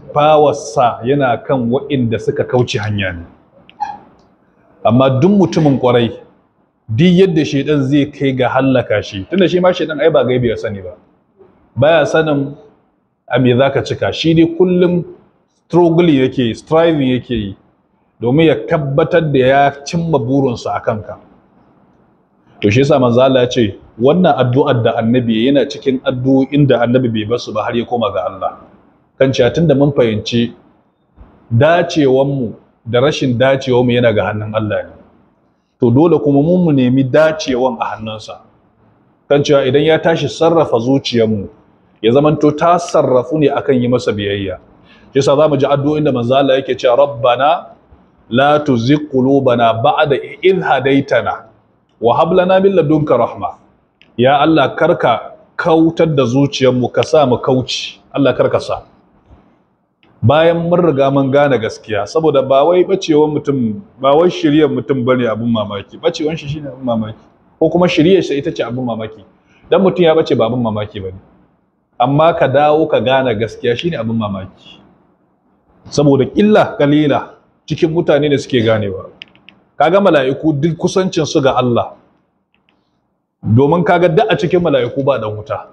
bawarsa yana kan waɗanda suka kauce hanya ne. Amma duk mutumin kwarai duk yadda shedan zai kai ga hallaka shi, tunda shi ma shedan ai ba gaibi ya sani ba, baya sanin a me zaka cika, shi dai kullum striving yake yi domin ya tabbatar da ya cimma burinsa a kanka. To shi yasa manzo Allah ya ce wannan addu'ar da annabi yana cikin addu'o'in da annabi bai basu ba har ya koma ga Allah. Kan cewa tunda mun fahimci dacewanmu da rashin dacewanmu yana ga hannun Allah ne, to dole kuma mu nemi dacewan a hannunsa. Kan cewa idan ya tashi sarrafa zuciyarmu ya zamanto ta sarrafu ne akan yi masa biyayya. Shi yasa zamu ji addu'o'in da manzo Allah yake cewa rabbana la tuzigh qulubana ba'da idh hadaytana wa hab lana min ladunka rahma. Ya Allah karka kautar da zuciyarmu, ka sa mu kauci, Allah karka sa. Bayan mun riga mun gane gaskiya, saboda ba wai bacewan mutum, ba wai shiriyar mutum bane abin mamaki, bacewan shi shine abin mamaki, ko kuma shiriyar shi ita ce abin mamaki. Dan mutum ya bace ba abin mamaki bane, amma ka dawo ka gane gaskiya shine abin mamaki. Saboda illa kalila cikin mutane da suke ganewa. Kaga mala'iku duk kusancin su ga Allah, domin kaga duk a cikin mala'iku ba dan wuta,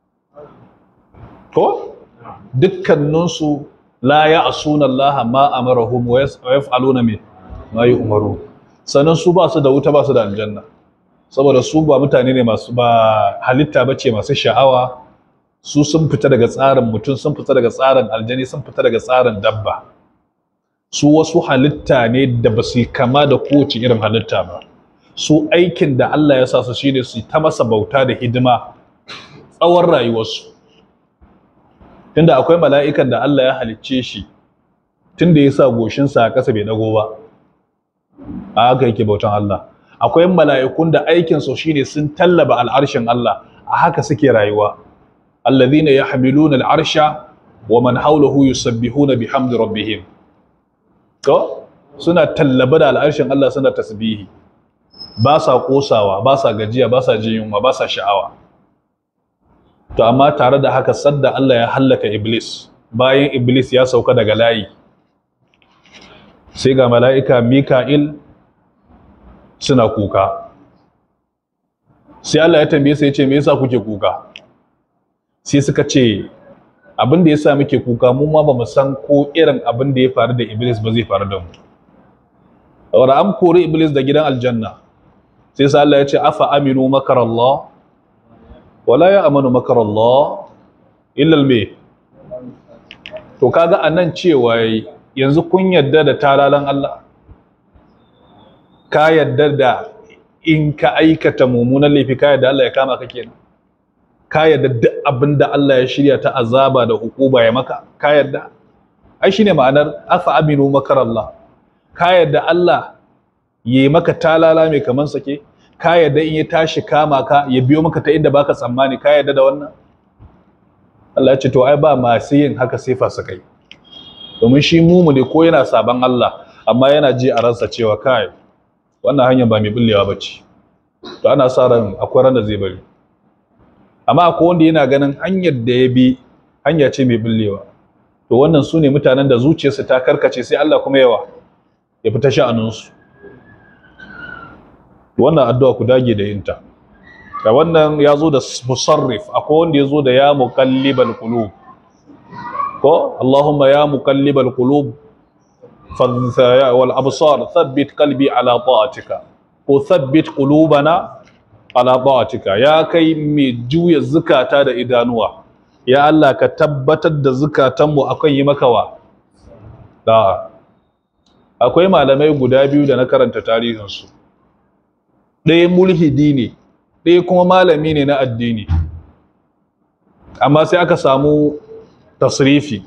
ko dukkaninsu la ya'suna Allah ma amarahum wa yaf'aluna ma yu'maru. Sannan su ba su da wuta, ba su da aljanna, saboda su ba mutane ne masu, ba halitta bace masu sha'awa. Su sun fita daga tsarin mutum, sun fita daga tsarin aljani, sun fita daga tsarin dabba. Su wasu halitta ne da ba su kama da kowace irin halitta ba. Su aikin da Allah ya sa su shine su ta masa bauta da hidima tsawon rayuwarsu. Tunda akwai mala'ikan da Allah ya halicce shi tunda ya sa goshinsa a ƙasa bai dago ba, a haka yake bautan Allah. Akwai mala'ikun da aikinsu shine sun tallaba al'arshin Allah, a haka suke rayuwa. Alladhina yahmiluna al'arsha wa man hawlahu yusabbihuna bihamdi rabbihim. To suna tallaba da al'arshin Allah, suna tasbihi, ba sa kosawa, ba sa gajiya, ba sa jin yunwa, ba sa sha'awa. To amma tare da haka sadda Allah ya hallaka Iblis, bayan Iblis ya sauka daga layi, sai ga mala'ika Mika'il suna kuka. Sai Allah ya tambaye su ya ce me yasa kuke kuka? Sai suka ce abin da yasa muke kuka mu ma bamu san ko irin abin da ya faru da Iblis ba zai faru da mu. Saboda an kori Iblis da gidan aljanna, sai sa Allah ya ce afa aminu makar Allah wala ya amanu makar Allah illa al-me. To kaga anan cewa yanzu kun yadda da talalan Allah, ka yadda da in ka aikata mummunan laifi ka yadda Allah ya kama ka kenan, ka yadda duk abinda Allah ya shirya ta azaba da hukuba ya maka, ka yadda? Ai shine ma'anar afa aminu makar Allah. Ka yadda Allah yayi maka talala mai kaman sake, ka yadda in ya tashi kama ka ya biyo maka ta inda baka tsammani, ka yadda da wannan? Allah ya ce to ai ba masu yin haka sai fasikai. Domin shi mumune ko yana saban Allah amma yana ji a ransa cewa kai wannan hanyar ba mai bullewa bace, to ana sa ran akwai ran da zai bari. Amma akwai wanda yana ganin hanyar da ya bi hanya ce mai bullewa, to wannan su ne mutanen da zuciyarsu ta karkace, sai Allah kuma ya fita sha'aninsu. Wannan addu'a ku dage da yinta. Da wannan ya zo da musarrif, akwai wanda ya zo da ya muqallibal qulub, ko Allahumma ya muqallibal qulub wal absar thabbit qalbi ala ta'atika, ko thabbit qulubana ala ta'atika. Ya kai mai juya zukata da idanuwa, ya Allah ka tabbatar da zukatanmu akan yi maka da. Akwai malamai guda biyu da na karanta tarihinsu, ɗaya mulhidi ne, ɗaya kuma malami ne na addini, amma sai aka samu tasrifi.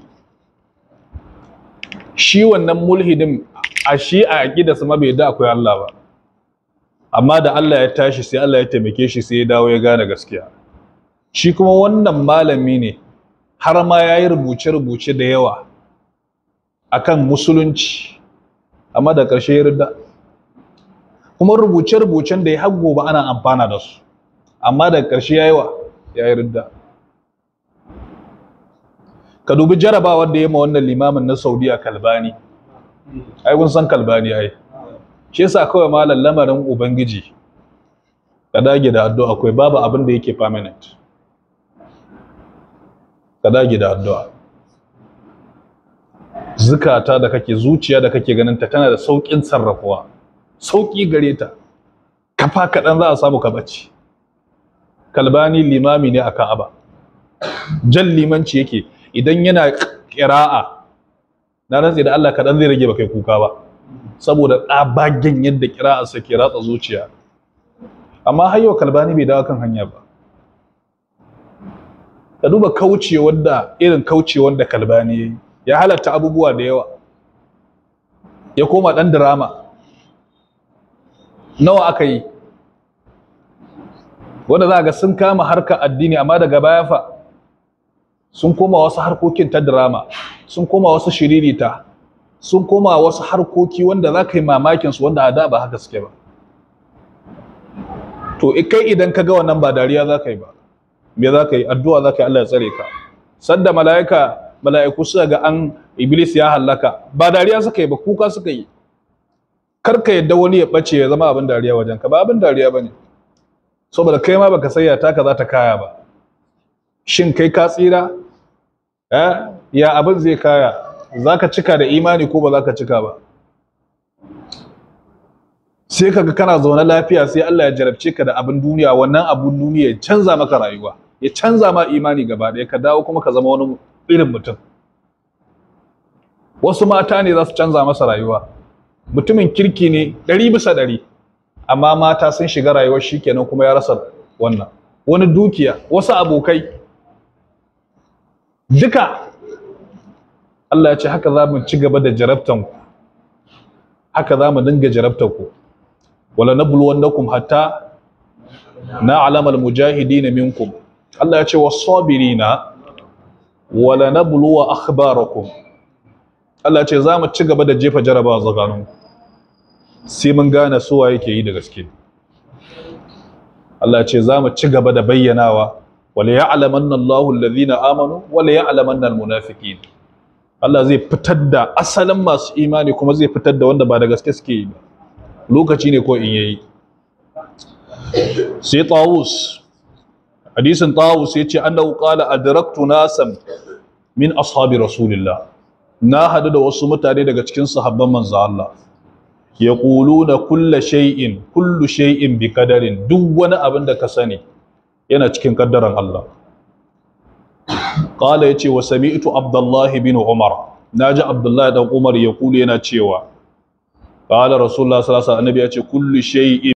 Shi wannan mulhidin a aƙidarsa ma bai da akwai Allah ba, amma da Allah ya tashi sai Allah ya taimake shi, sai ya dawo ya gane gaskiya. Shi kuma wannan malami ne, har ma ya yi rubuce-rubuce da yawa akan musulunci, amma da ƙarshe ya ridda. Kuma rubuce-rubucen da ya har gobe ana amfana da su, amma da ƙarshe ya yi ridda. ka dubi jarabawar da ya ma wannan limamin na Saudiya Kalbani. Ai kun san Kalbani ai. Shi yasa kawai malam lamarin ubangiji ka dage da addu'a, akwai babu abin da yake permanent. Ka dage da addu'a. Zukata da kake, zuciya da kake ganin ta tana da saukin sarrafuwa, sauki gare ta, kafa kaɗan za a samu ka bacci. Kalbani limami ne a Ka'aba, jan limanci yake, idan yana ƙira'a na rantsi da Allah kaɗan zai rage ba kai kuka ba, saboda ɗabagen yadda ƙira'a sake ratsa zuciya. Amma har yau Kalbani bai dawo kan hanya ba. Ka duba kaucewar da, irin kaucewar da Kalbani yayi, ya halatta abubuwa da yawa, ya koma ɗan drama. Nawa aka yi wanda za ga sun kama harkar addini amma daga baya fa sun koma wasu harkokin ta drama, sun koma wasu shiririta, sun koma wasu harkoki wanda za ka yi mamakin su, wanda a da ba haka suke ba. To kai idan ka ga wannan ba dariya za ka yi ba, me za ka yi? Addu'a za ka yi Allah ya tsare ka. Sanda mala'iku suka ga an Iblis ya hallaka, ba dariya suka yi ba, kuka suka yi. Kar ka yadda wani ya bace ya zama abin dariya wajen ka, ba abin dariya bane. Saboda kai ma baka sayya taka za ta kaya ba. Shin kai ka tsira? Ya abin zai kaya? Zaka cika da imani ko ba zaka cika ba? Sai kaga kana zaune lafiya, sai Allah ya jarabce ka da abin duniya, wannan abin duniya ya canza maka rayuwa, ya canza ma imani gaba ɗaya, ka dawo kuma ka zama wani irin mutum. Wasu mata ne za su canza masa rayuwa, mutumin kirki ne 100%, amma mata sun shiga rayuwar shi kenan kuma ya rasa wannan. Wani dukiya, wasu abokai, duka Allah ya ce haka za mu ci gaba da jarabtanku, haka za mu dinga jarabtanku. Wala nabluwannakum hatta na'lamal mujahidin minkum. Allah ya ce was-sabirina wala nabluwa akhbarakum. Allah ya ce za mu ci gaba da jefa jarabawa zaganinku, sai mun gane suwa yake yi da gaske. Allah ya ce za mu ci gaba da bayyanawa, wala ya'lamanna Allahu alladhina amanu wala ya'lamanna almunafiqin. Allah zai fitar da asalin masu imani kuma zai fitar da wanda ba da gaske suke yi ba. Lokaci ne ko in yayi. Sai Tawus, hadisin Tawus yace annahu qala adraktu nasan min ashabi rasulillah. Na hadu da wasu mutane daga cikin sahabban manzo Allah. Yaquluna kullu shay'in bi qadarin. Duk wani abin da ka sani yana cikin kaddaran Allah. Qala yace wa sami'tu Abdullah bin Umar. Naji Abdullah dan Umar yaqulu yana cewa qala Rasulullah sallallahu alaihi wasallam, annabi yace kullu shay'in